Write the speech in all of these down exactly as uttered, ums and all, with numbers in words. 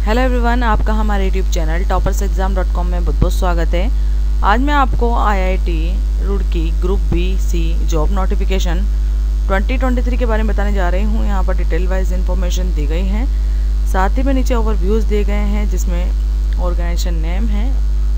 Hello everyone, आपका हमारे YouTube channel toppers exam dot com में बहुत बहुत स्वागत है। आज मैं आपको IIT Roorkee group B C job notification twenty twenty three के बारे में बताने जा रही हूँ। यहाँ पर डिटेल वाइज इन्फॉर्मेशन दी गई है, साथ ही में नीचे ओवरव्यूज़ दिए गए हैं जिसमें ऑर्गेनाइजेशन नेम है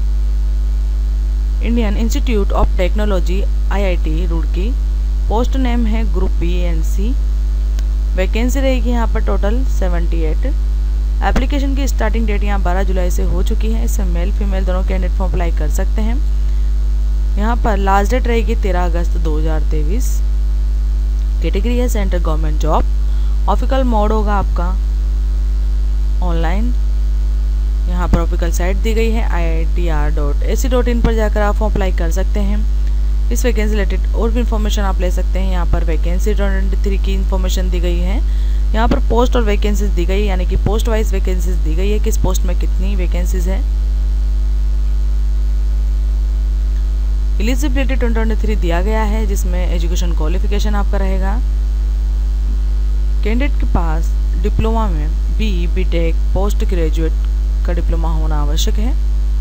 Indian Institute of Technology IIT Roorkee, post name है group B and C. Vacancy रहेगी यहाँ पर टोटल सेवेंटी एट। एप्लीकेशन की स्टार्टिंग डेट यहाँ बारह जुलाई से हो चुकी है। इसमें मेल फीमेल दोनों कैंडिडेट फॉर्म अप्लाई कर सकते हैं। यहाँ पर लास्ट डेट रहेगी तेरह अगस्त दो हज़ार तेईस। कैटेगरी है central government job. Official mode होगा आपका ऑनलाइन। यहाँ पर ऑफिशियल साइट दी गई है I I T R dot A C dot in पर जाकर आप फॉर्म अप्लाई कर सकते हैं। इस वैकेंसी रिलेटेड और भी इन्फॉर्मेशन आप ले सकते हैं। यहाँ पर वैकेंसी ट्वेंटी थ्री की इन्फॉर्मेशन दी गई है। यहाँ पर पोस्ट और वैकेंसीज दी गई, यानी कि पोस्ट वाइज वैकेंसीज दी गई है, किस पोस्ट में कितनी वैकेंसीज है। एलिजिबिलिटी ट्वेंटी ट्वेंटी थ्री दिया गया है जिसमें एजुकेशन क्वालिफिकेशन आपका रहेगा। कैंडिडेट के पास डिप्लोमा में B B tech post graduate का डिप्लोमा होना आवश्यक है।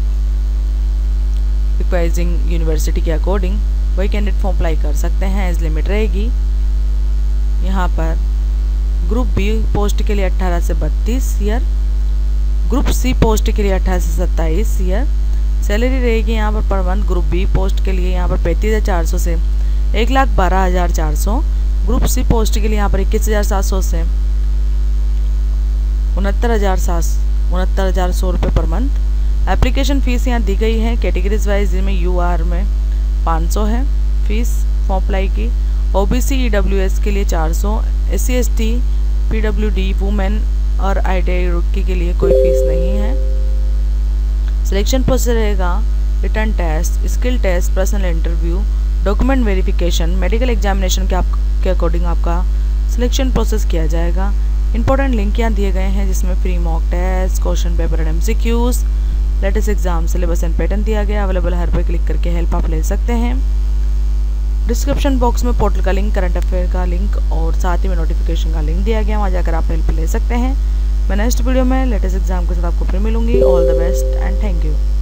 रिक्वायरिंग यूनिवर्सिटी के अकॉर्डिंग वही कैंडिडेट फॉर्म अप्लाई कर सकते हैं। एज लिमिट रहेगी यहाँ पर ग्रुप बी पोस्ट के लिए अट्ठारह से बत्तीस ईयर, ग्रुप सी पोस्ट के लिए अट्ठारह से सत्ताईस ईयर। सैलरी रहेगी यहाँ पर per month group B post के लिए यहाँ पर पैंतीस हज़ार चार सौ से एक लाख बारह हज़ार चार सौ, ग्रुप सी पोस्ट के लिए यहाँ पर इक्कीस हज़ार सात सौ से उनहत्तर हज़ार सात उनहत्तर हज़ार सौ रुपये पर मंथ। एप्लीकेशन फ़ीस यहाँ दी गई है कैटेगरीज वाइज, जिनमें यू आर में पाँच सौ है फीस फॉर्म अप्लाई की। ओबीसी ई डब्ल्यू एस के लिए चार सौ, S C S T P W D women और आई टी आई रुड़की के लिए कोई फीस नहीं है। सिलेक्शन प्रोसेस रहेगा written test, skill test, personal interview, document verification, medical examination के आप के अकॉर्डिंग आपका सिलेक्शन प्रोसेस किया जाएगा। इंपॉर्टेंट लिंक यहाँ दिए गए हैं जिसमें free mock test, question paper and MCQs, latest exam syllabus and pattern दिया गया। अवेलेबल हर पर क्लिक करके हेल्प आप ले सकते हैं। डिस्क्रिप्शन बॉक्स में पोर्टल का लिंक, करंट अफेयर का लिंक और साथ ही में नोटिफिकेशन का लिंक दिया गया, वहाँ जाकर आप हेल्प ले सकते हैं। मैं नेक्स्ट वीडियो में लेटेस्ट एग्जाम के साथ आपको फिर मिलूंगी। All the best and thank you.